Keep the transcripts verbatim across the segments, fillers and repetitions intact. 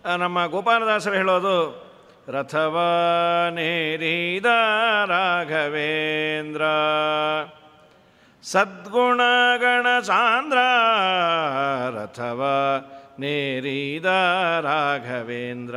ನಮ್ಮ ಗೋಪಾಲದಾಸರು ಹೇಳೋದು, ರಥವನೇರಿದ ರಾಘವೇಂದ್ರ ಸದ್ಗುಣಗಣ ಸಾಂದ್ರ, ರಥವ ನೇರಿದ ರಾಘವೇಂದ್ರ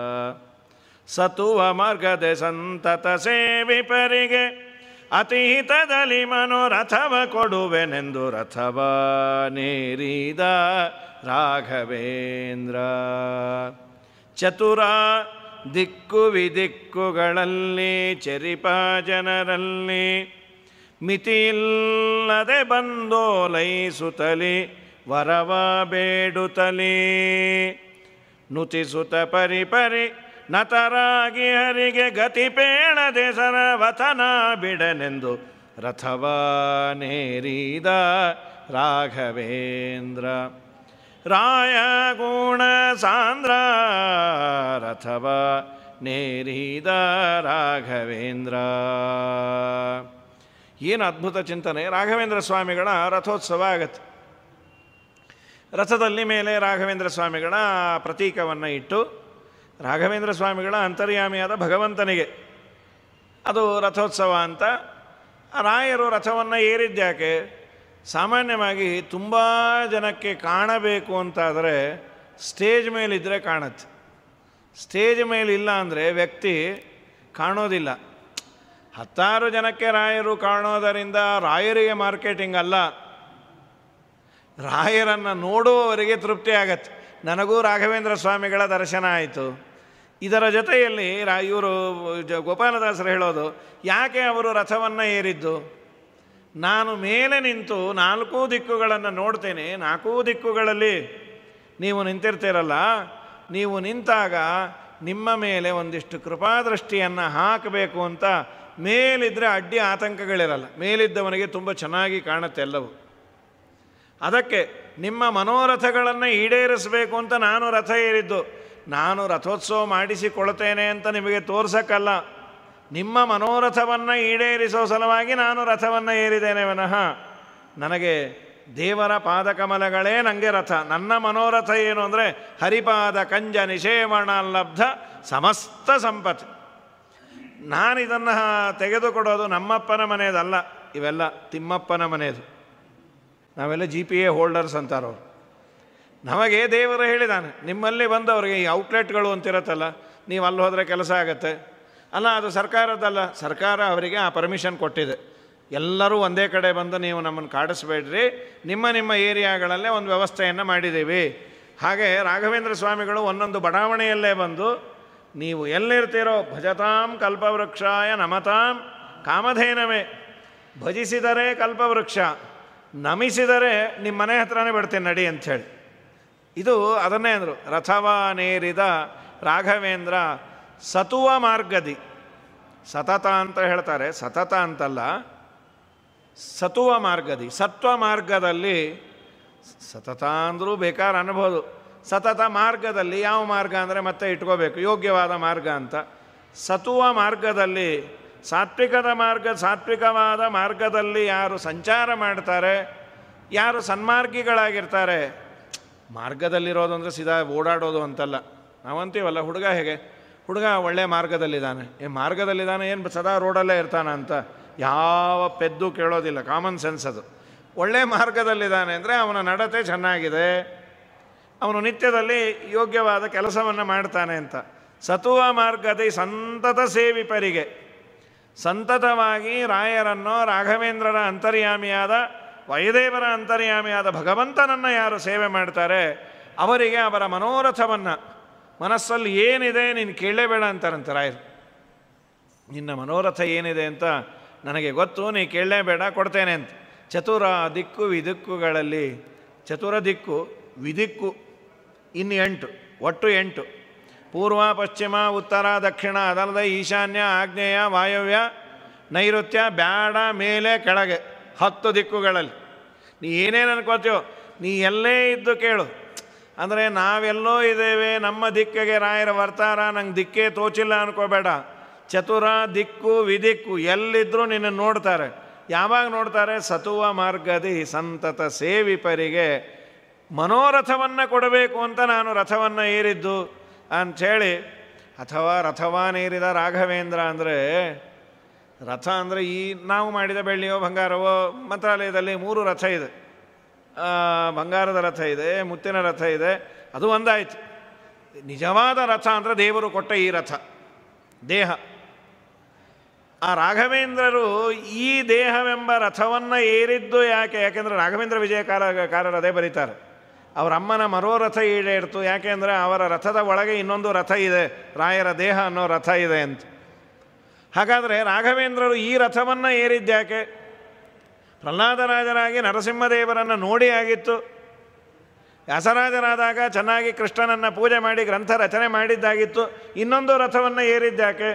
ಸತುವ ಮಾರ್ಗದೆ ಸಂತತ ಸೇವಿಪರಿಗೆ ಅತಿಹಿತದಲ್ಲಿ ಮನೋರಥವ ಕೊಡುವೆನೆಂದು, ರಥವ ನೇರಿದ ರಾಘವೇಂದ್ರ ಚತುರ ದಿಕ್ಕು ವಿದಿಕ್ಕುಗಳಲ್ಲಿ ಚೆರಿಪ ಜನರಲ್ಲಿ ಮಿತಿಯಿಲ್ಲದೆ ಬಂದೋಲೈಸುತ್ತಲಿ ವರವ ಬೇಡುತ್ತಲಿ ನುತಿಸುತ್ತ ಪರಿಪರಿ ನತರಾಗಿ ಹರಿಗೆ ಗತಿ ಪೇಳದೆ ಸರವತನ ಬಿಡನೆಂದು, ರಥವ ನೇರಿದ ರಾಘವೇಂದ್ರ ರಾಯ ಗುಣ ಸಾಂದ್ರ, ರಥವ ನೇರಿದ ರಾಘವೇಂದ್ರ. ಏನು ಅದ್ಭುತ ಚಿಂತನೆ! ರಾಘವೇಂದ್ರ ಸ್ವಾಮಿಗಳ ರಥೋತ್ಸವ ಆಗತ್ತೆ. ರಥದಲ್ಲಿ ಮೇಲೆ ರಾಘವೇಂದ್ರ ಸ್ವಾಮಿಗಳ ಪ್ರತೀಕವನ್ನು ಇಟ್ಟು, ರಾಘವೇಂದ್ರ ಸ್ವಾಮಿಗಳ ಅಂತರ್ಯಾಮಿಯಾದ ಭಗವಂತನಿಗೆ ಅದು ರಥೋತ್ಸವ ಅಂತ. ರಾಯರು ರಥವನ್ನು ಏರಿದ್ಯಾಕೆ? ಸಾಮಾನ್ಯವಾಗಿ ತುಂಬ ಜನಕ್ಕೆ ಕಾಣಬೇಕು ಅಂತಾದರೆ ಸ್ಟೇಜ್ ಮೇಲಿದ್ದರೆ ಕಾಣುತ್ತೆ. ಸ್ಟೇಜ್ ಮೇಲಿಲ್ಲ ಅಂದರೆ ವ್ಯಕ್ತಿ ಕಾಣೋದಿಲ್ಲ. ಹತ್ತಾರು ಜನಕ್ಕೆ ರಾಯರು ಕಾಣೋದರಿಂದ ರಾಯರಿಗೆ ಮಾರ್ಕೆಟಿಂಗ್ ಅಲ್ಲ, ರಾಯರನ್ನು ನೋಡುವವರಿಗೆ ತೃಪ್ತಿ ಆಗತ್ತೆ. ನನಗೂ ರಾಘವೇಂದ್ರ ಸ್ವಾಮಿಗಳ ದರ್ಶನ ಆಯಿತು. ಇದರ ಜೊತೆಯಲ್ಲಿ ರಾ ಇವರು ಗೋಪಾಲದಾಸರು ಹೇಳೋದು, ಯಾಕೆ ಅವರು ರಥವನ್ನು ಏರಿದ್ದು? ನಾನು ಮೇಲೆ ನಿಂತು ನಾಲ್ಕೂ ದಿಕ್ಕುಗಳನ್ನು ನೋಡ್ತೇನೆ. ನಾಲ್ಕೂ ದಿಕ್ಕುಗಳಲ್ಲಿ ನೀವು ನಿಂತಿರ್ತೀರಲ್ಲ, ನೀವು ನಿಂತಾಗ ನಿಮ್ಮ ಮೇಲೆ ಒಂದಿಷ್ಟು ಕೃಪಾದೃಷ್ಟಿಯನ್ನು ಹಾಕಬೇಕು ಅಂತ ಮೇಲಿದ್ದರೆ ಅಡ್ಡಿ ಆತಂಕಗಳಿರಲ್ಲ. ಮೇಲಿದ್ದವನಿಗೆ ತುಂಬ ಚೆನ್ನಾಗಿ ಕಾಣುತ್ತೆ ಎಲ್ಲವೂ. ಅದಕ್ಕೆ ನಿಮ್ಮ ಮನೋರಥಗಳನ್ನು ಈಡೇರಿಸಬೇಕು ಅಂತ ನಾನು ರಥ ಏರಿದ್ದು. ನಾನು ರಥೋತ್ಸವ ಮಾಡಿಸಿಕೊಳ್ತೇನೆ ಅಂತ ನಿಮಗೆ ತೋರ್ಸಕ್ಕಲ್ಲ, ನಿಮ್ಮ ಮನೋರಥವನ್ನು ಈಡೇರಿಸೋ ಸಲುವಾಗಿ ನಾನು ರಥವನ್ನು ಏರಿದ್ದೇನೆ ವಿನಃ ನನಗೆ ದೇವರ ಪಾದಕಮಲಗಳೇ ನನಗೆ ರಥ. ನನ್ನ ಮನೋರಥ ಏನು ಅಂದರೆ ಹರಿಪಾದ ಕಂಜ ನಿಷೇವಣ ಲಬ್ಧ ಸಮಸ್ತ ಸಂಪತ್ತು. ನಾನಿದನ್ನು ತೆಗೆದುಕೊಡೋದು ನಮ್ಮಪ್ಪನ ಮನೆಯದಲ್ಲ, ಇವೆಲ್ಲ ತಿಮ್ಮಪ್ಪನ ಮನೆಯದು. ನಾವೆಲ್ಲ ಜಿ ಪಿ ಎ ಹೋಲ್ಡರ್ಸ್ ಅಂತಾರವ್ರು. ನಮಗೆ ದೇವರು ಹೇಳಿದ್ದಾನೆ, ನಿಮ್ಮಲ್ಲಿ ಬಂದವರಿಗೆ ಈ ಔಟ್ಲೆಟ್ಗಳು ಅಂತಿರತ್ತಲ್ಲ, ನೀವು ಅಲ್ಲಿ ಹೋದರೆ ಕೆಲಸ ಆಗತ್ತೆ ಅಲ್ಲ, ಅದು ಸರ್ಕಾರದ್ದಲ್ಲ. ಸರ್ಕಾರ ಅವರಿಗೆ ಆ ಪರ್ಮಿಷನ್ ಕೊಟ್ಟಿದೆ. ಎಲ್ಲರೂ ಒಂದೇ ಕಡೆ ಬಂದು ನೀವು ನಮ್ಮನ್ನು ಕಾಡಿಸ್ಬೇಡ್ರಿ, ನಿಮ್ಮ ನಿಮ್ಮ ಏರಿಯಾಗಳಲ್ಲೇ ಒಂದು ವ್ಯವಸ್ಥೆಯನ್ನು ಮಾಡಿದ್ದೀವಿ. ಹಾಗೆ ರಾಘವೇಂದ್ರ ಸ್ವಾಮಿಗಳು ಒಂದೊಂದು ಬಡಾವಣೆಯಲ್ಲೇ ಬಂದು, ನೀವು ಎಲ್ಲಿರ್ತೀರೋ ಭಜತಾಂ ಕಲ್ಪವೃಕ್ಷಾಯ ನಮತಾಂ ಕಾಮಧೇನವೇ, ಭಜಿಸಿದರೆ ಕಲ್ಪವೃಕ್ಷ, ನಮಿಸಿದರೆ ನಿಮ್ಮ ಮನೆ ಹತ್ರನೇ ಬಿಡ್ತೀನಿ ನಡಿ ಅಂಥೇಳಿ. ಇದು ಅದನ್ನೇ ಅಂದರು, ರಥವನೇರಿದ ರಾಘವೇಂದ್ರ ಸತುವ ಮಾರ್ಗದಿ. ಸತತ ಅಂತ ಹೇಳ್ತಾರೆ, ಸತತ ಅಂತಲ್ಲ, ಸತುವ ಮಾರ್ಗದಿ. ಸತ್ವ ಮಾರ್ಗದಲ್ಲಿ, ಸತತ ಅಂದರೂ ಬೇಕಾದ್ರೆ ಅನ್ಬೋದು. ಸತತ ಮಾರ್ಗದಲ್ಲಿ ಯಾವ ಮಾರ್ಗ ಅಂದರೆ ಮತ್ತೆ ಇಟ್ಕೋಬೇಕು, ಯೋಗ್ಯವಾದ ಮಾರ್ಗ ಅಂತ. ಸತುವ ಮಾರ್ಗದಲ್ಲಿ, ಸಾತ್ವಿಕದ ಮಾರ್ಗ, ಸಾತ್ವಿಕವಾದ ಮಾರ್ಗದಲ್ಲಿ ಯಾರು ಸಂಚಾರ ಮಾಡ್ತಾರೆ, ಯಾರು ಸನ್ಮಾರ್ಗಿಗಳಾಗಿರ್ತಾರೆ. ಮಾರ್ಗದಲ್ಲಿರೋದು ಅಂದರೆ ಸೀದಾ ಓಡಾಡೋದು ಅಂತಲ್ಲ. ನಾವಂತೀವಲ್ಲ, ಹುಡುಗ ಹೇಗೆ, ಹುಡುಗ ಒಳ್ಳೆ ಮಾರ್ಗದಲ್ಲಿದ್ದಾನೆ, ಏ ಮಾರ್ಗದಲ್ಲಿದ್ದಾನೆ ಏನು ಸದಾ ರೋಡಲ್ಲೇ ಇರ್ತಾನೆ ಅಂತ ಯಾವ ಪೆದ್ದು ಕೇಳೋದಿಲ್ಲ, ಕಾಮನ್ ಸೆನ್ಸ್ ಅದು. ಒಳ್ಳೆ ಮಾರ್ಗದಲ್ಲಿದ್ದಾನೆ ಅಂದರೆ ಅವನ ನಡತೆ ಚೆನ್ನಾಗಿದೆ, ಅವನು ನಿತ್ಯದಲ್ಲಿ ಯೋಗ್ಯವಾದ ಕೆಲಸವನ್ನು ಮಾಡ್ತಾನೆ ಅಂತ. ಸತುವ ಮಾರ್ಗದಿ ಸಂತತ ಸೇವಿಪರಿಗೆ, ಸಂತತವಾಗಿ ರಾಯರನ್ನು, ರಾಘವೇಂದ್ರರ ಅಂತರ್ಯಾಮಿಯಾದ, ವೈದೇವರ ಅಂತರ್ಯಾಮಿಯಾದ ಭಗವಂತನನ್ನು ಯಾರು ಸೇವೆ ಮಾಡ್ತಾರೆ ಅವರಿಗೆ ಅವರ ಮನೋರಥವನ್ನು, ಮನಸ್ಸಲ್ಲಿ ಏನಿದೆ ನೀನು ಕೇಳಲೇಬೇಡ ಅಂತಾರಂತೆ ರಾಯರು. ನಿನ್ನ ಮನೋರಥ ಏನಿದೆ ಅಂತ ನನಗೆ ಗೊತ್ತು, ನೀ ಕೇಳಲೇಬೇಡ, ಕೊಡ್ತೇನೆ ಅಂತ. ಚತುರ ದಿಕ್ಕು ವಿದಿಕ್ಕುಗಳಲ್ಲಿ, ಚತುರ ದಿಕ್ಕು ವಿದಿಕ್ಕು ಇನ್ನು ಎಂಟು, ಒಟ್ಟು ಎಂಟು. ಪೂರ್ವ ಪಶ್ಚಿಮ ಉತ್ತರ ದಕ್ಷಿಣ, ಅದಲ್ಲದೆ ಈಶಾನ್ಯ ಆಗ್ನೇಯ ವಾಯವ್ಯ ನೈಋತ್ಯ, ಬ್ಯಾಡ ಮೇಲೆ ಕೆಳಗೆ, ಹತ್ತು ದಿಕ್ಕುಗಳಲ್ಲಿ. ನೀ ಏನೇನು ಅನ್ಕೋತೀಯೋ ನೀ ಎಲ್ಲೇ ಇದ್ದು ಕೇಳು. ಅಂದರೆ ನಾವೆಲ್ಲೋ ಇದ್ದೇವೆ, ನಮ್ಮ ದಿಕ್ಕಿಗೆ ರಾಯರ ಬರ್ತಾರ, ನಂಗೆ ದಿಕ್ಕೇ ತೋಚಿಲ್ಲ ಅನ್ಕೋಬೇಡ. ಚತುರ ದಿಕ್ಕು ವಿದಿಕ್ಕು ಎಲ್ಲಿದ್ದರೂ ನಿನ್ನ ನೋಡ್ತಾರೆ. ಯಾವಾಗ ನೋಡ್ತಾರೆ? ಸತುವ ಮಾರ್ಗದಿ ಸಂತತ ಸೇವಿಪರಿಗೆ ಮನೋರಥವನ್ನು ಕೊಡಬೇಕು ಅಂತ ನಾನು ರಥವನ್ನು ಏರಿದ್ದು. ಅಂಥೇಳಿ, ಅಥವಾ ರಥವಾನೇರಿದ ರಾಘವೇಂದ್ರ ಅಂದರೆ, ರಥ ಅಂದರೆ ಈ ನಾವು ಮಾಡಿದ ಬೆಳ್ಳಿಯೋ ಬಂಗಾರವೋ, ಮಂತ್ರಾಲಯದಲ್ಲಿ ಮೂರು ರಥ ಇದೆ, ಬಂಗಾರದ ರಥ ಇದೆ, ಮುತ್ತಿನ ರಥ ಇದೆ, ಅದು ಒಂದಾಯಿತು. ನಿಜವಾದ ರಥ ಅಂದರೆ ದೇವರು ಕೊಟ್ಟ ಈ ರಥ ದೇಹ. ಆ ರಾಘವೇಂದ್ರರು ಈ ದೇಹವೆಂಬ ರಥವನ್ನು ಏರಿದ್ದು ಯಾಕೆ? ಯಾಕೆಂದರೆ ರಾಘವೇಂದ್ರ ವಿಜಯಕಾರ ಕಾರರು ಅದೇ ಬರೀತಾರೆ, ಅವರ ಅಮ್ಮನ ಮರೋರಥ ಈಡೇರ್ತು. ಯಾಕೆಂದರೆ ಅವರ ರಥದ ಒಳಗೆ ಇನ್ನೊಂದು ರಥ ಇದೆ, ರಾಯರ ದೇಹ ಅನ್ನೋ ರಥ ಇದೆ ಅಂತ. ಹಾಗಾದರೆ ರಾಘವೇಂದ್ರರು ಈ ರಥವನ್ನು ಏರಿದ್ಯಾಕೆ? ಪ್ರಹ್ಲಾದರಾಜರಾಗಿ ನರಸಿಂಹದೇವರನ್ನು ನೋಡಿ ಆಗಿತ್ತು, ವ್ಯಾಸರಾಜರಾದಾಗ ಚೆನ್ನಾಗಿ ಕೃಷ್ಣನನ್ನು ಪೂಜೆ ಮಾಡಿ ಗ್ರಂಥ ರಚನೆ ಮಾಡಿದ್ದಾಗಿತ್ತು. ಇನ್ನೊಂದು ರಥವನ್ನು ಏರಿದ್ಯಾಕೆ?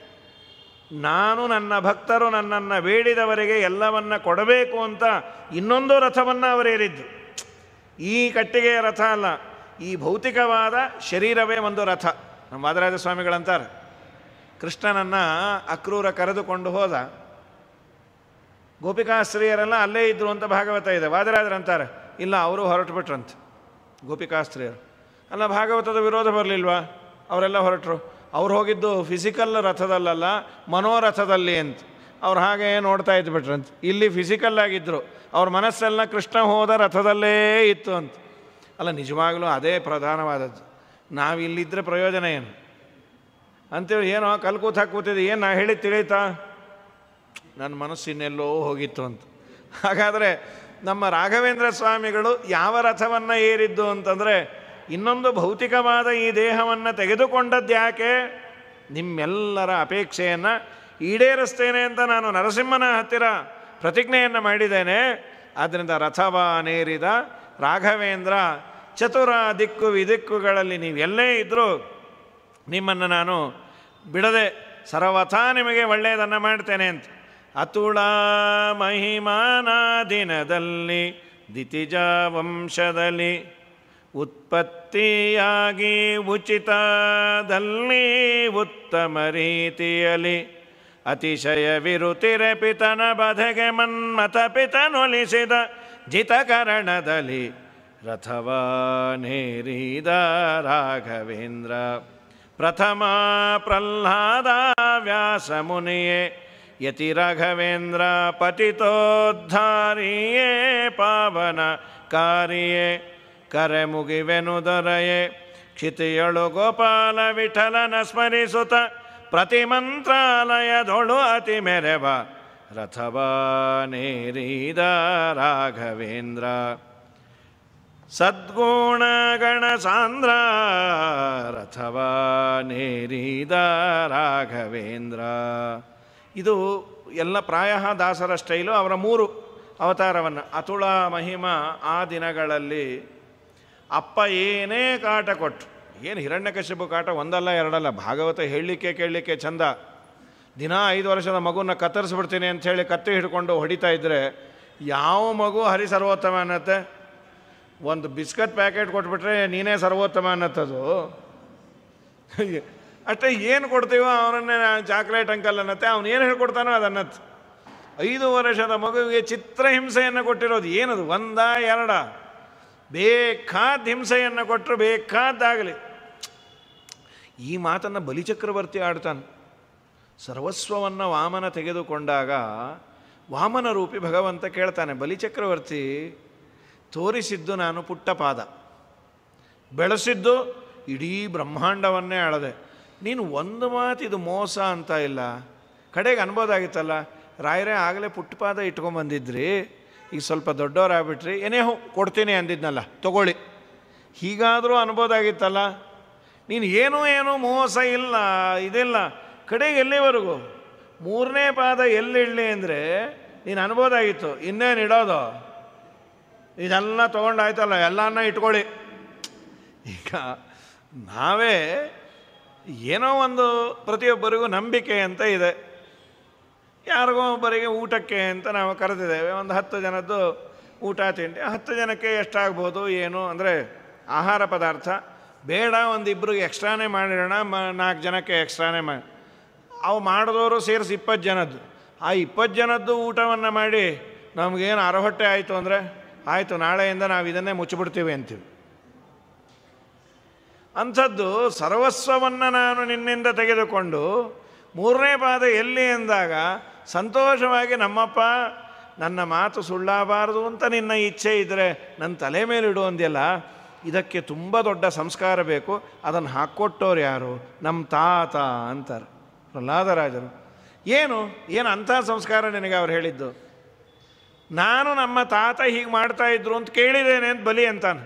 ನಾನು ನನ್ನ ಭಕ್ತರು ನನ್ನನ್ನು ಬೇಡಿದವರಿಗೆ ಎಲ್ಲವನ್ನ ಕೊಡಬೇಕು ಅಂತ ಇನ್ನೊಂದು ರಥವನ್ನು ಅವರೇರಿದ್ದು. ಈ ಕಟ್ಟಿಗೆಯ ರಥ ಅಲ್ಲ, ಈ ಭೌತಿಕವಾದ ಶರೀರವೇ ಒಂದು ರಥ. ನಮ್ಮ ವಾದರಾಜ ಸ್ವಾಮಿಗಳಂತಾರೆ, ಕೃಷ್ಣನನ್ನು ಅಕ್ರೂರ ಕರೆದುಕೊಂಡು ಹೋದ, ಗೋಪಿಕಾಸ್ತ್ರೀಯರೆಲ್ಲ ಅಲ್ಲೇ ಇದ್ದರು ಅಂತ ಭಾಗವತ ಇದೆ. ವಾದರಾಜರಂತಾರೆ, ಇಲ್ಲ ಅವರು ಹೊರಟುಬಿಟ್ರಂತೆ ಗೋಪಿಕಾಸ್ತ್ರೀಯರು. ಅಲ್ಲ, ಭಾಗವತದ ವಿರೋಧ ಬರಲಿಲ್ವಾ? ಅವರೆಲ್ಲ ಹೊರಟರು. ಅವ್ರು ಹೋಗಿದ್ದು ಫಿಸಿಕಲ್ ರಥದಲ್ಲಲ್ಲ, ಮನೋರಥದಲ್ಲಿ ಅಂತ. ಅವ್ರು ಹಾಗೆ ನೋಡ್ತಾ ಇದ್ಬಿಟ್ರಂತೆ. ಇಲ್ಲಿ ಫಿಸಿಕಲ್ ಆಗಿದ್ದರು, ಅವ್ರ ಮನಸ್ಸೆಲ್ಲ ಕೃಷ್ಣ ಹೋದ ರಥದಲ್ಲೇ ಇತ್ತು ಅಂತ. ಅಲ್ಲ, ನಿಜವಾಗಲೂ ಅದೇ ಪ್ರಧಾನವಾದದ್ದು. ನಾವಿಲ್ಲಿದ್ದರೆ ಪ್ರಯೋಜನ ಏನು ಅಂತೇಳಿ ಏನೋ ಕಲ್ಕೂತ್ ಹಾಕೂತಿದ್ದೆ, ಏನು ನಾ ಹೇಳಿ ತಿಳಿತಾ, ನನ್ನ ಮನಸ್ಸು ಇನ್ನೆಲ್ಲೋ ಹೋಗಿತ್ತು ಅಂತ. ಹಾಗಾದರೆ ನಮ್ಮ ರಾಘವೇಂದ್ರ ಸ್ವಾಮಿಗಳು ಯಾವ ರಥವನ್ನು ಏರಿದ್ದು ಅಂತಂದರೆ, ಇನ್ನೊಂದು ಭೌತಿಕವಾದ ಈ ದೇಹವನ್ನು ತೆಗೆದುಕೊಂಡದ್ದು ಯಾಕೆ? ನಿಮ್ಮೆಲ್ಲರ ಅಪೇಕ್ಷೆಯನ್ನು ಈಡೇರಿಸ್ತೇನೆ ಅಂತ ನಾನು ನರಸಿಂಹನ ಹತ್ತಿರ ಪ್ರತಿಜ್ಞೆಯನ್ನು ಮಾಡಿದ್ದೇನೆ. ಆದ್ದರಿಂದ ರಥವನೇರಿದ ರಾಘವೇಂದ್ರ ಚತುರ ದಿಕ್ಕು ವಿದಿಕ್ಕುಗಳಲ್ಲಿ ನೀವೆಲ್ಲೇ ಇದ್ದರೂ ನಿಮ್ಮನ್ನು ನಾನು ಬಿಡದೆ ಸರ್ವಥಾ ನಿಮಗೆ ಒಳ್ಳೆಯದನ್ನು ಮಾಡ್ತೇನೆ ಅಂತ. ಅತುಳ ಮಹಿಮಾನ ದಿನದಲ್ಲಿ ದಿತಿಜ ವಂಶದಲ್ಲಿ ಉತ್ಪತ್ತಿಯಾಗಿ ಉಚಿತದಲ್ಲಿ ಉತ್ತಮ ರೀತಿಯಲ್ಲಿ ಅತಿಶಯ ವಿರುತಿರೆ ಪಿತನ ಬಧೆಗೆ ಮನ್ಮಥ ಪಿತನೊಲಿಸಿದ ಜಿತಕರಣದಲ್ಲಿ ರಥವನೇರಿದ ರಾಘವೇಂದ್ರ. ಪ್ರಥಮ ಪ್ರಹ್ಲಾದ ವ್ಯಾಸ ಮುನಿಯೇ ಯತಿ ರಾಘವೇಂದ್ರ ಪತಿತೋದ್ಧಾರಿಯೇ ಪಾವನ ಕಾರಿಯೇ ಕರೆ ಮುಗಿವೆನು ದೊರೆಯೇ ಕ್ಷಿತಿಯಳು ಗೋಪಾಲ ವಿಠಲನ ಸ್ಮರಿಸುತ್ತ ಪ್ರತಿಮಂತ್ರಾಲಯದೊಳು ಅತಿ ಮೆರೆವ ರಥವನೇರಿದ ರಾಘವೇಂದ್ರ. ಸದ್ಗುಣಗಣ ಸಾಂದ್ರ ರಥವನೇರಿದ ರಾಘವೇಂದ್ರ. ಇದು ಎಲ್ಲ ಪ್ರಾಯ ದಾಸರ ಸ್ಟೈಲು. ಅವರ ಮೂರು ಅವತಾರವನ್ನು, ಅತುಳ ಮಹಿಮಾ ಆ ದಿನಗಳಲ್ಲಿ ಅಪ್ಪ ಏನೇ ಕಾಟ ಕೊಟ್ಟು, ಏನು ಹಿರಣ್ಯಕಶಿಪು ಕಾಟ ಒಂದಲ್ಲ ಎರಡಲ್ಲ, ಭಾಗವತ ಹೇಳಲಿಕ್ಕೆ ಕೇಳಲಿಕ್ಕೆ ಚಂದ. ದಿನ ಐದು ವರ್ಷದ ಮಗುನ ಕತ್ತರಿಸ್ಬಿಡ್ತೀನಿ ಅಂಥೇಳಿ ಕತ್ತಿ ಹಿಡ್ಕೊಂಡು ಹೊಡಿತಾ ಇದ್ದರೆ ಯಾವ ಮಗು ಹರಿ ಸರ್ವೋತ್ತಮ ಅನ್ನತ್ತೆ? ಒಂದು ಬಿಸ್ಕಟ್ ಪ್ಯಾಕೆಟ್ ಕೊಟ್ಬಿಟ್ರೆ ನೀನೇ ಸರ್ವೋತ್ತಮ ಅನ್ನತ್ತದು. ಅಷ್ಟೇ, ಏನು ಕೊಡ್ತೀವೋ ಅವರನ್ನೇ ಚಾಕ್ಲೇಟ್ ಅಂಕಲ್ ಅನ್ನತ್ತೆ, ಅವನು ಏನು ಹೇಳ್ಕೊಡ್ತಾನೋ ಅದು ಅನ್ನತ್ತೆ. ಐದು ವರ್ಷದ ಮಗುವಿಗೆ ಚಿತ್ರಹಿಂಸೆಯನ್ನು ಕೊಟ್ಟಿರೋದು ಏನದು? ಒಂದ ಎರಡ? ಬೇಕಾದ ಹಿಂಸೆಯನ್ನು ಕೊಟ್ಟರು ಬೇಕಾದ್ದಾಗಲಿ. ಈ ಮಾತನ್ನು ಬಲಿಚಕ್ರವರ್ತಿ ಆಡ್ತಾನೆ. ಸರ್ವಸ್ವವನ್ನು ವಾಮನ ತೆಗೆದುಕೊಂಡಾಗ ವಾಮನ ರೂಪಿ ಭಗವಂತ ಕೇಳ್ತಾನೆ, ಬಲಿಚಕ್ರವರ್ತಿ ತೋರಿಸಿದ್ದು ನಾನು ಪುಟ್ಟ ಪಾದ, ಬೆಳೆಸಿದ್ದು ಇಡೀ ಬ್ರಹ್ಮಾಂಡವನ್ನೇ ಅಳದೆ, ನೀನು ಒಂದು ಮಾತು ಇದು ಮೋಸ ಅಂತ ಇಲ್ಲ. ಕಡೆಗೆ ಅನ್ಬೋದಾಗಿತ್ತಲ್ಲ, ರಾಯರೇ ಆಗಲೇ ಪುಟ್ಟಪಾದ ಇಟ್ಕೊಂಬಂದಿದ್ರಿ, ಈಗ ಸ್ವಲ್ಪ ದೊಡ್ಡವರಾಗ್ಬಿಟ್ರಿ, ಏನೇ ಹೋ ಕೊಡ್ತೀನಿ ಅಂದಿದ್ನಲ್ಲ ತಗೊಳ್ಳಿ, ಹೀಗಾದರೂ ಅನ್ಬೋದಾಗಿತ್ತಲ್ಲ. ನೀನು ಏನೂ ಏನೂ ಮೋಸ ಇಲ್ಲ, ಇದಿಲ್ಲ. ಕಡೆಗೆ ಎಲ್ಲಿವರೆಗೂ ಮೂರನೇ ಪಾದ ಎಲ್ಲಿಡಲಿ ಅಂದರೆ ನೀನು ಅನ್ಬೋದಾಗಿತ್ತು, ಇನ್ನೇನು ಇಡೋದು, ಇದೆಲ್ಲ ತೊಗೊಂಡಾಯ್ತಲ್ಲ, ಎಲ್ಲನ್ನ ಇಟ್ಕೊಳ್ಳಿ. ಈಗ ನಾವೇ ಏನೋ ಒಂದು ಪ್ರತಿಯೊಬ್ಬರಿಗೂ ನಂಬಿಕೆ ಅಂತ ಇದೆ. ಯಾರಿಗೋ ಒಬ್ಬರಿಗೆ ಊಟಕ್ಕೆ ಅಂತ ನಾವು ಕರೆದಿದ್ದೇವೆ, ಒಂದು ಹತ್ತು ಜನದ್ದು ಊಟ ತಿಂಡಿ, ಹತ್ತು ಜನಕ್ಕೆ ಎಷ್ಟಾಗ್ಬೋದು ಏನು ಅಂದರೆ ಆಹಾರ ಪದಾರ್ಥ ಬೇಡ, ಒಂದು ಇಬ್ಬರಿಗೆ ಎಕ್ಸ್ಟ್ರಾನೇ ಮಾಡಿರೋಣ, ಮ ನಾಲ್ಕು ಜನಕ್ಕೆ ಎಕ್ಸ್ಟ್ರಾನೇ ಮಾಡಿ, ಅವು ಮಾಡಿದವರು ಸೇರಿಸಿ ಇಪ್ಪತ್ತು ಜನದ್ದು. ಆ ಇಪ್ಪತ್ತು ಜನದ್ದು ಊಟವನ್ನು ಮಾಡಿ ನಮಗೇನು ಅರಹೊಟ್ಟೆ ಆಯಿತು ಅಂದರೆ ಆಯಿತು, ನಾಳೆಯಿಂದ ನಾವು ಇದನ್ನೇ ಮುಚ್ಚಿಬಿಡ್ತೀವಿ ಅಂತೀವಿ. ಅಂಥದ್ದು ಸರ್ವಸ್ವವನ್ನು ನಾನು ನಿನ್ನಿಂದ ತೆಗೆದುಕೊಂಡು ಮೂರನೇ ಪಾದ ಎಲ್ಲಿ ಎಂದಾಗ ಸಂತೋಷವಾಗಿ ನಮ್ಮಪ್ಪ ನನ್ನ ಮಾತು ಸುಳ್ಳಾಗಬಾರ್ದು ಅಂತ ನಿನ್ನ ಇಚ್ಛೆ ಇದ್ದರೆ ನನ್ನ ತಲೆ ಮೇಲೆ ಇಡು ಅಂದ್ಯಲ್ಲ, ಇದಕ್ಕೆ ತುಂಬ ದೊಡ್ಡ ಸಂಸ್ಕಾರ ಬೇಕು. ಅದನ್ನು ಹಾಕ್ಕೊಟ್ಟವ್ರು ಯಾರು? ನಮ್ಮ ತಾತ ಅಂತಾರೆ ಪ್ರಹ್ಲಾದರಾಜರು. ಏನು ಏನು ಅಂಥ ಸಂಸ್ಕಾರ ನಿನಗೆ ಅವ್ರು ಹೇಳಿದ್ದು? ನಾನು ನಮ್ಮ ತಾತ ಹೀಗೆ ಮಾಡ್ತಾಯಿದ್ರು ಅಂತ ಕೇಳಿದ್ದೇನೆ ಅಂತ ಬಲಿ ಅಂತಾನೆ.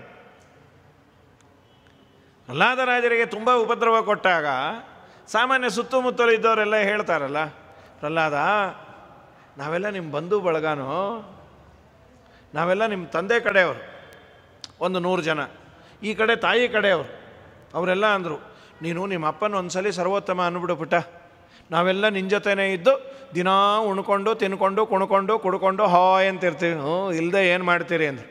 ಪ್ರಹ್ಲಾದರಾಜರಿಗೆ ತುಂಬ ಉಪದ್ರವ ಕೊಟ್ಟಾಗ ಸಾಮಾನ್ಯ ಸುತ್ತಮುತ್ತಲು ಇದ್ದವರೆಲ್ಲ ಹೇಳ್ತಾರಲ್ಲ, ಪ್ರಹ್ಲಾದ ನಾವೆಲ್ಲ ನಿಮ್ಮ ಬಂಧು ಬಳಗನೋ, ನಾವೆಲ್ಲ ನಿಮ್ಮ ತಂದೆ ಕಡೆಯವರು ಒಂದು ನೂರು ಜನ, ಈ ಕಡೆ ತಾಯಿ ಕಡೆಯವರು. ಅವರೆಲ್ಲ ಅಂದರು, ನೀನು ನಿಮ್ಮ ಅಪ್ಪನ ಒಂದ್ಸಲಿ ಸರ್ವೋತ್ತಮ ಅಂದ್ಬಿಡು ಪುಟ್ಟ, ನಾವೆಲ್ಲ ನಿನ್ನ ಜೊತೆನೇ ಇದ್ದು ದಿನಾ ಉಣ್ಕೊಂಡು ತಿನ್ಕೊಂಡು ಕುಣ್ಕೊಂಡು ಕುಡ್ಕೊಂಡು ಹಾಯ್ ಅಂತಿರ್ತೀವಿ, ಹ್ಞೂ ಇಲ್ಲದೆ ಏನು ಮಾಡ್ತೀರಿ ಅಂದರು.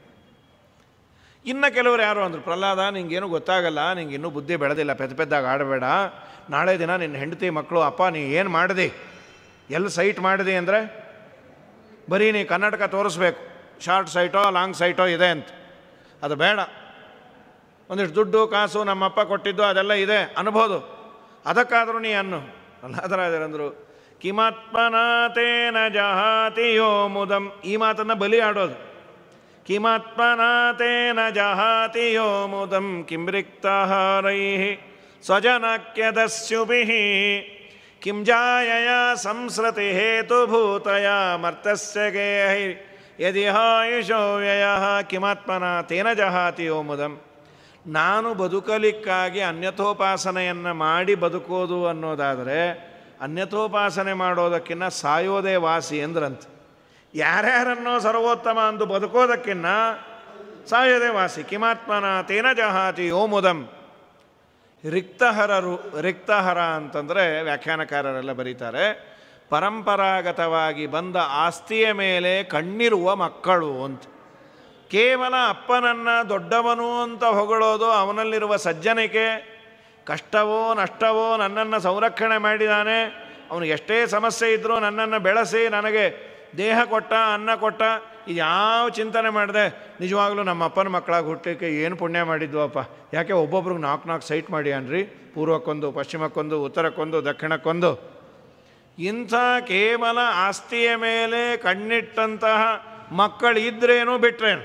ಇನ್ನು ಕೆಲವರು ಯಾರು ಅಂದರು, ಪ್ರಹ್ಲಾದ ನಿಂಗೇನು ಗೊತ್ತಾಗಲ್ಲ, ನಿಂಗೆ ಇನ್ನೂ ಬುದ್ಧಿ ಬೆಳೆದಿಲ್ಲ, ಪೆದ್ದ ಪೆದ್ದಾಗ ಆಡಬೇಡ, ನಾಳೆ ದಿನ ನಿನ್ನ ಹೆಂಡತಿ ಮಕ್ಕಳು ಅಪ್ಪ ನೀ ಏನು ಮಾಡಿದೆ, ಎಲ್ಲಿ ಸೈಟ್ ಮಾಡಿದೆ ಅಂದರೆ ಬರೀ ನೀ ಕರ್ನಾಟಕ ತೋರಿಸ್ಬೇಕು, ಶಾರ್ಟ್ ಸೈಟೋ ಲಾಂಗ್ ಸೈಟೋ ಇದೆ ಅಂತ, ಅದು ಬೇಡ. ಒಂದಿಷ್ಟು ದುಡ್ಡು ಕಾಸು ನಮ್ಮಪ್ಪ ಕೊಟ್ಟಿದ್ದು ಅದೆಲ್ಲ ಇದೆ ಅನ್ಬೋದು, ಅದಕ್ಕಾದರೂ ನೀ ಅನ್ನು. ಪ್ರಹ್ಲಾದರಾಜರಂದರು, ಕಿಮಾತ್ಮನಾತೇನ ಜಹಾತಿಯೋ ಮುದಂ, ಈ ಮಾತನ್ನು ಬಲಿ ಆಡೋದು. ಕಿಮಾತ್ಮನಾತೇನ ಜಹಾತಿಯೋ ಮುದಂ ಕಿಂ ರಿಕ್ತಹಾರೈಃ ಸ್ವಜನಾಕ್ಯದಸ್ಯುಭಿಃ ಕಿಂ ಜಾಯಯ ಸಂಸ್ರತಿ ಹೇತುಭೂತಯ ಮರ್ತಸ್ಯ ಗೇಹೈ ಯದಿಹಾಯುಷೋ ವ್ಯಯಃ ಕಿಮಾತ್ಮನ ತೇನ ಜಹಾತಿಯೋ ಮುದಂ. ನಾನು ಬದುಕಲಿಕ್ಕಾಗಿ ಅನ್ಯಥೋಪಾಸನೆಯನ್ನು ಮಾಡಿ ಬದುಕೋದು ಅನ್ನೋದಾದರೆ ಅನ್ಯಥೋಪಾಸನೆ ಮಾಡೋದಕ್ಕಿಂತ ಸಾಯೋದೇ ವಾಸಿ ಎಂದ್ರಂತೆ. ಯಾರ್ಯಾರನ್ನೋ ಸರ್ವೋತ್ತಮ ಅಂದು ಬದುಕೋದಕ್ಕಿನ್ನ ಸಾಯೋದೇ ವಾಸಿ. ಕಿಮಾತ್ಮನ ತೇನ ಜಹಾತಿಯೋ ಮುದಂ. ರಿಕ್ತಹರರು, ರಿಕ್ತಹರ ಅಂತಂದರೆ ವ್ಯಾಖ್ಯಾನಕಾರರೆಲ್ಲ ಬರೀತಾರೆ, ಪರಂಪರಾಗತವಾಗಿ ಬಂದ ಆಸ್ತಿಯ ಮೇಲೆ ಕಣ್ಣಿರುವ ಮಕ್ಕಳು ಅಂತ. ಕೇವಲ ಅಪ್ಪನನ್ನು ದೊಡ್ಡವನು ಅಂತ ಹೊಗಳೋದು, ಅವನಲ್ಲಿರುವ ಸಜ್ಜನಿಕೆ, ಕಷ್ಟವೋ ನಷ್ಟವೋ ನನ್ನನ್ನು ಸಂರಕ್ಷಣೆ ಮಾಡಿದ್ದಾನೆ, ಅವನು ಎಷ್ಟೇ ಸಮಸ್ಯೆ ಇದ್ದರೂ ನನ್ನನ್ನು ಬೆಳೆಸಿ ನನಗೆ ದೇಹ ಕೊಟ್ಟ, ಅನ್ನ ಕೊಟ್ಟ, ಇದು ಯಾವ ಚಿಂತನೆ ಮಾಡಿದೆ. ನಿಜವಾಗ್ಲೂ ನಮ್ಮ ಅಪ್ಪನ ಮಕ್ಕಳಾಗಿ ಹುಟ್ಟಲಿಕ್ಕೆ ಏನು ಪುಣ್ಯ ಮಾಡಿದ್ವಪ್ಪ, ಯಾಕೆ ಒಬ್ಬೊಬ್ರಿಗೆ ನಾಲ್ಕು ನಾಲ್ಕು ಸೈಟ್ ಮಾಡಿ ಅನ್ರಿ, ಪೂರ್ವಕ್ಕೊಂದು, ಪಶ್ಚಿಮಕ್ಕೊಂದು, ಉತ್ತರಕ್ಕೊಂದು, ದಕ್ಷಿಣಕ್ಕೊಂದು. ಇಂಥ ಕೇವಲ ಆಸ್ತಿಯ ಮೇಲೆ ಕಣ್ಣಿಟ್ಟಂತಹ ಮಕ್ಕಳು ಇದ್ರೇನು ಬಿಟ್ರೇನು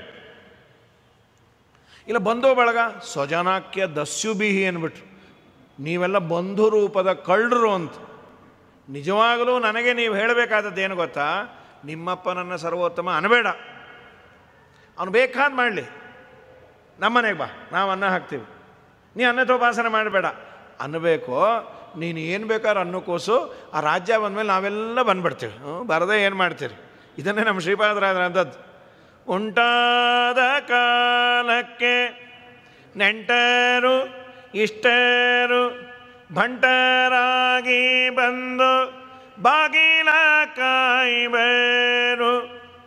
ಇಲ್ಲ. ಬಂಧು ಬಳಗ ಸ್ವಜನಾಕ್ಯ ದಸ್ಯುಬಿಹಿ ಅಂದ್ಬಿಟ್ರು, ನೀವೆಲ್ಲ ಬಂಧು ರೂಪದ ಕಳ್ಳರು ಅಂತ. ನಿಜವಾಗಲೂ ನನಗೆ ನೀವು ಹೇಳಬೇಕಾದದ್ದು ಏನು ಗೊತ್ತಾ, ನಿಮ್ಮಪ್ಪನನ್ನು ಸರ್ವೋತ್ತಮ ಅನಬೇಡ, ಅವನು ಬೇಕಾದ ಮಾಡಲಿ, ನಮ್ಮನೆಗೆ ಬಾ, ನಾವು ಅನ್ನ ಹಾಕ್ತೀವಿ, ನೀ ಅನ್ನತೋಪಾಸನೆ ಮಾಡಬೇಡ ಅನ್ನಬೇಕು. ನೀನು ಏನು ಬೇಕಾದ್ರೆ ಅನ್ನಕ್ಕೋಸು, ಆ ರಾಜ್ಯ ಬಂದಮೇಲೆ ನಾವೆಲ್ಲ ಬಂದುಬಿಡ್ತೀವಿ, ಬರದೇ ಏನು ಮಾಡ್ತೀರಿ. ಇದನ್ನೇ ನಮ್ಮ ಶ್ರೀಪಾದರಾಜರ ಅಂಥದ್ದು. ಉಂಟಾದ ಕಾಲಕ್ಕೆ ನೆಂಟರು ಇಷ್ಟರು ಭಂಟರಾಗಿ ಬಂದು ಬಾಗಿಲ ಕಾಯುವರು.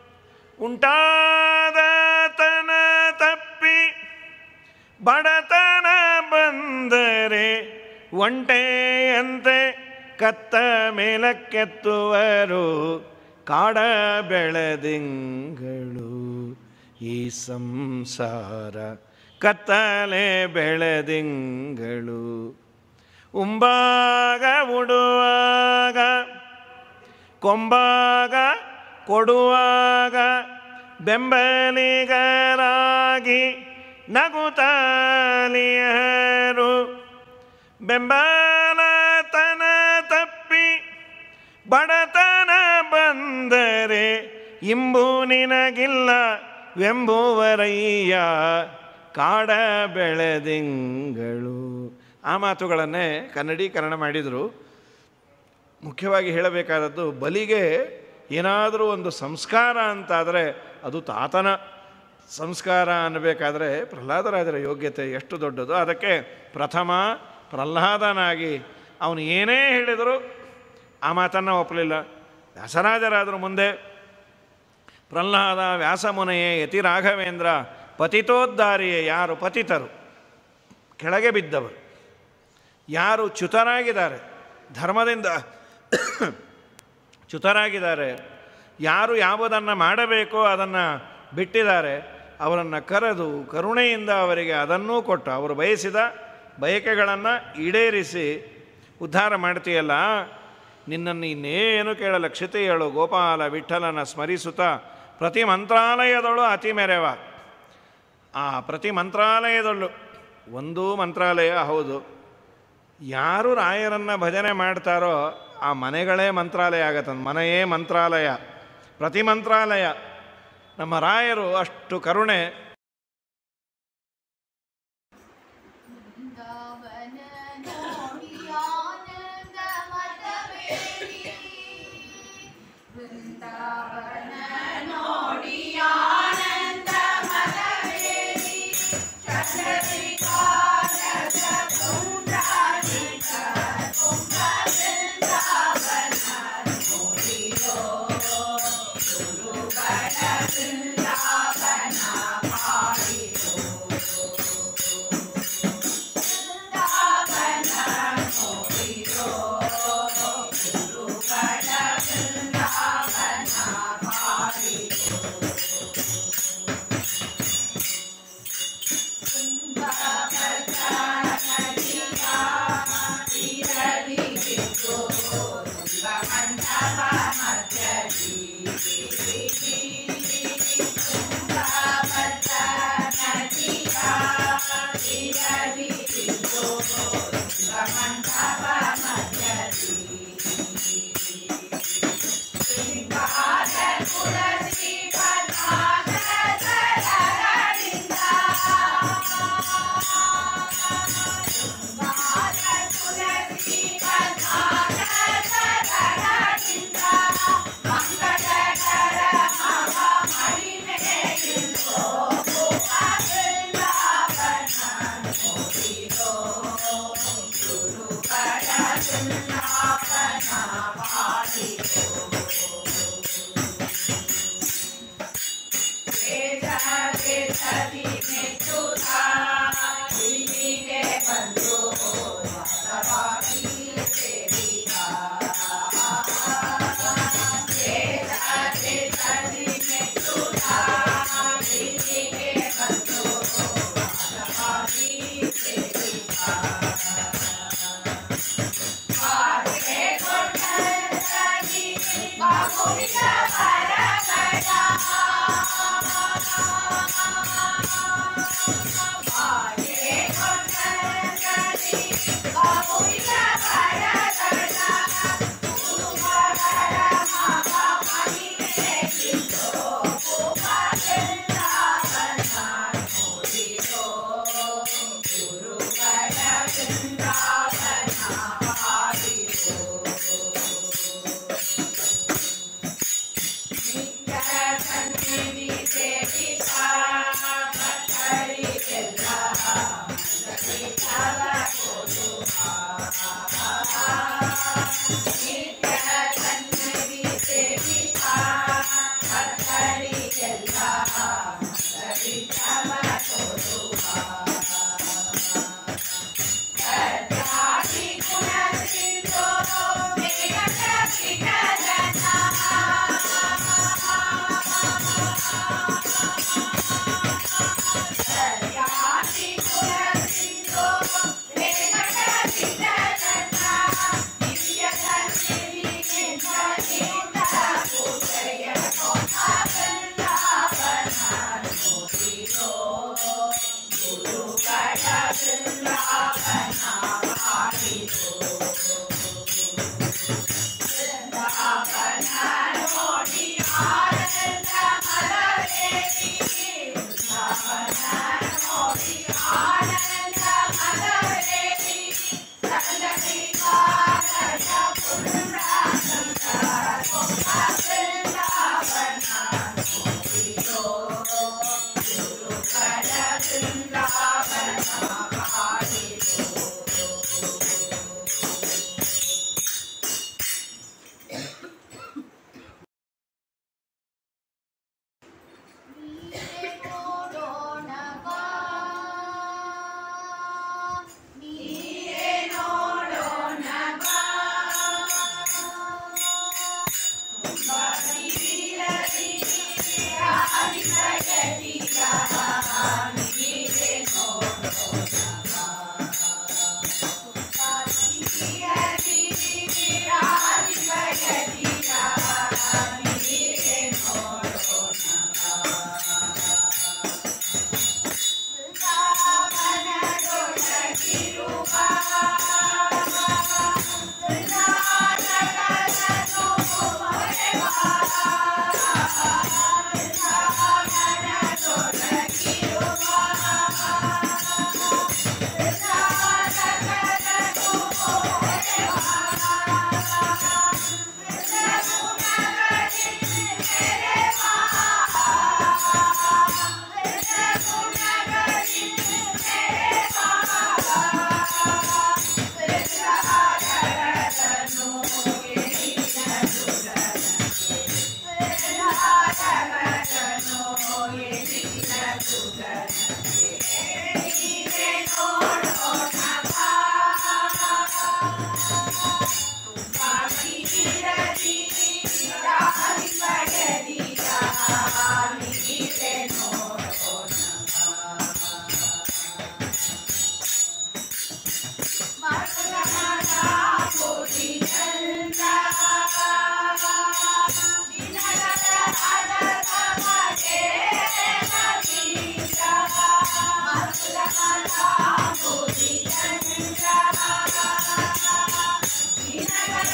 ಉಂಟಾದ ತನ ತಪ್ಪಿ ಬಡತನ ಬಂದರೆ ಒಂಟೆಯಂತೆ ಕತ್ತ ಮೇಲಕ್ಕೆತ್ತುವರು. ಕಾಡ ಬೆಳೆದಿಂಗಳು ಈ ಸಂಸಾರ ಕತ್ತಲೆ ಬೆಳೆದಿಂಗಳು. ಉಂಬಾಗ ಉಡುವಾಗ ಕೊಂಬಾಗ ಕೊಡುವಾಗ ಬೆಂಬಲಿಗರಾಗಿ ನಗುತ್ತಾಲಿಯರು. ಬೆಂಬಲತನ ತಪ್ಪಿ ಬಡತನ ಬಂದರೆ ಇಂಬು ನಿನಗಿಲ್ಲ ವೆಂಬುವರಯ್ಯ ಕಾಡ ಬೆಳೆದಿಂಗಳು. ಆ ಮಾತುಗಳನ್ನೇ ಕನ್ನಡೀಕರಣ ಮಾಡಿದರು. ಮುಖ್ಯವಾಗಿ ಹೇಳಬೇಕಾದದ್ದು, ಬಲಿಗೆ ಏನಾದರೂ ಒಂದು ಸಂಸ್ಕಾರ ಅಂತಾದರೆ ಅದು ತಾತನ ಸಂಸ್ಕಾರ ಅನ್ನಬೇಕಾದ್ರೆ ಪ್ರಹ್ಲಾದರಾಜರ ಯೋಗ್ಯತೆ ಎಷ್ಟು ದೊಡ್ಡದು. ಅದಕ್ಕೆ ಪ್ರಥಮ ಪ್ರಹ್ಲಾದನಾಗಿ ಅವನು ಏನೇ ಹೇಳಿದರೂ ಆ ಮಾತನ್ನು ಒಪ್ಪಲಿಲ್ಲ. ವ್ಯಾಸರಾಜರಾದರು ಮುಂದೆ ಪ್ರಹ್ಲಾದ ವ್ಯಾಸಮುನೆಯೇ ಯತಿ ರಾಘವೇಂದ್ರ ಪತಿತೋದ್ಧಾರಿಯೇ. ಯಾರು ಪತಿತರು, ಕೆಳಗೆ ಬಿದ್ದವರು, ಯಾರು ಚ್ಯುತರಾಗಿದ್ದಾರೆ, ಧರ್ಮದಿಂದ ಚ್ಯುತರಾಗಿದ್ದಾರೆ, ಯಾರು ಯಾವುದನ್ನು ಮಾಡಬೇಕೋ ಅದನ್ನು ಬಿಟ್ಟಿದ್ದಾರೆ, ಅವರನ್ನು ಕರೆದು ಕರುಣೆಯಿಂದ ಅವರಿಗೆ ಅದನ್ನೂ ಕೊಟ್ಟು ಅವರು ಬಯಸಿದ ಬಯಕೆಗಳನ್ನು ಈಡೇರಿಸಿ ಉದ್ಧಾರ ಮಾಡ್ತೀಯಲ್ಲ, ನಿನ್ನನ್ನು ಇನ್ನೇನು ಕೇಳಲ್ಲ. ಕ್ಷಿತಿಯಳು ಗೋಪಾಲ ವಿಠಲನ ಸ್ಮರಿಸುತ್ತಾ ಪ್ರತಿ ಮಂತ್ರಾಲಯದಳು ಅತಿ ಮೆರೆವ. ಆ ಪ್ರತಿ ಮಂತ್ರಾಲಯದಳು ಒಂದೂ ಮಂತ್ರಾಲಯ ಹೌದು. ಯಾರು ರಾಯರನ್ನು ಭಜನೆ ಮಾಡ್ತಾರೋ ಆ ಮನೆಗಳೇ ಮಂತ್ರಾಲಯ ಆಗತ್ತಂದು. ಮನೆಯೇ ಮಂತ್ರಾಲಯ, ಪ್ರತಿ ಮಂತ್ರಾಲಯ. ನಮ್ಮ ರಾಯರು ಅಷ್ಟು ಕರುಣೆ.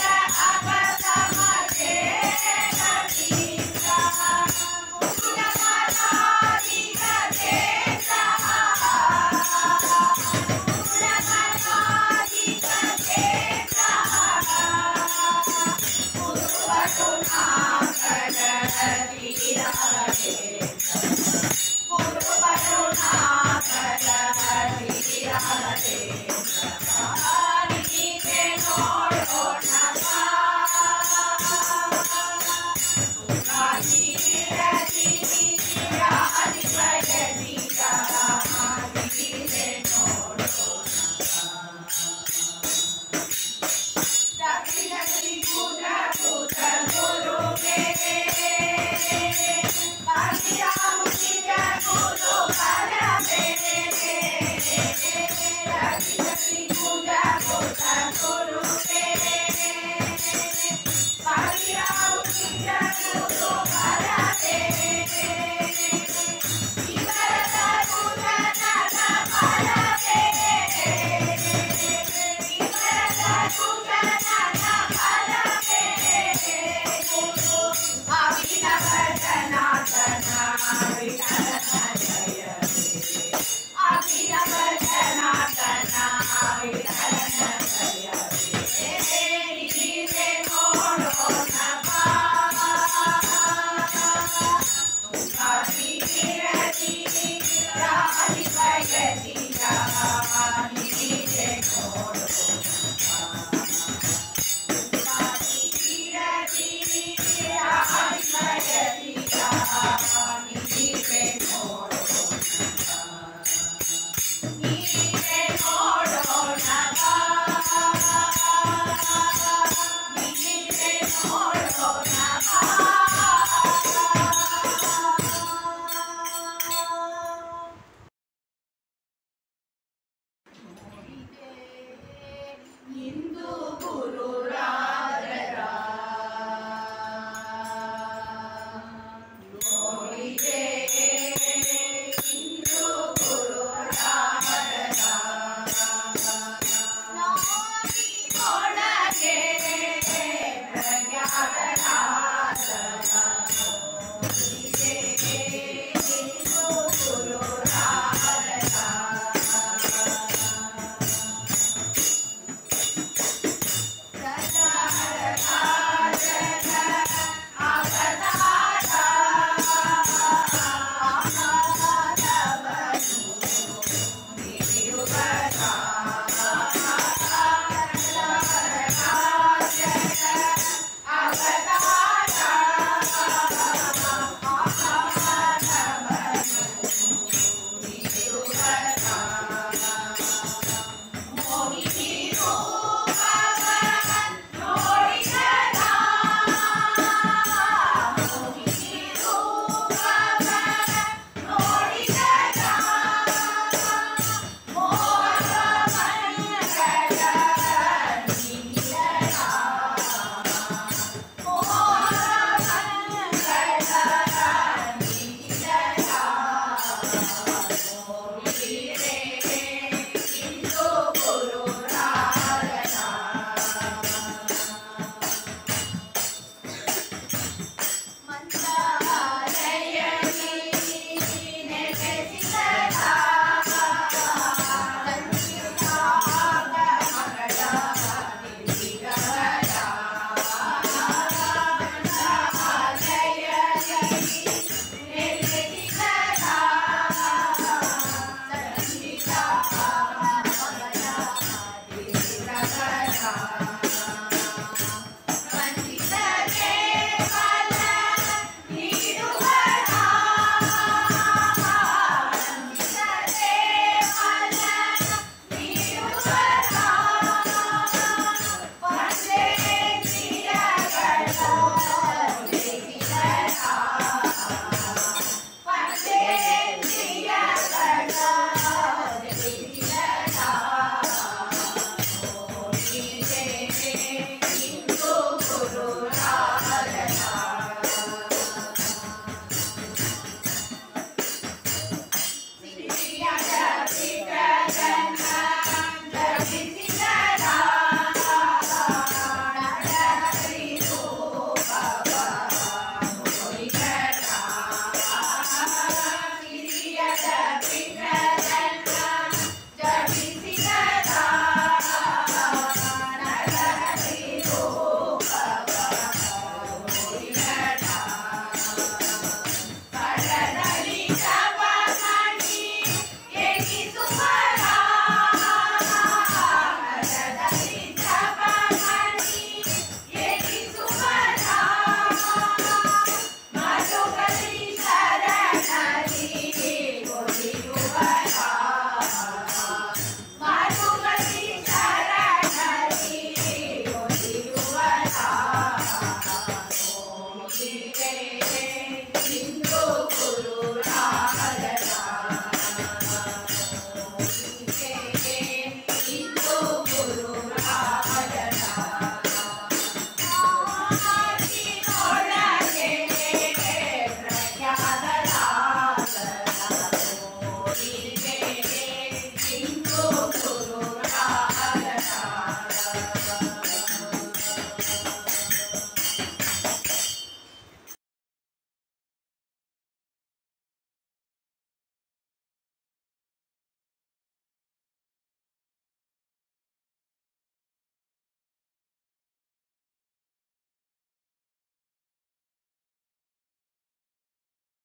Guru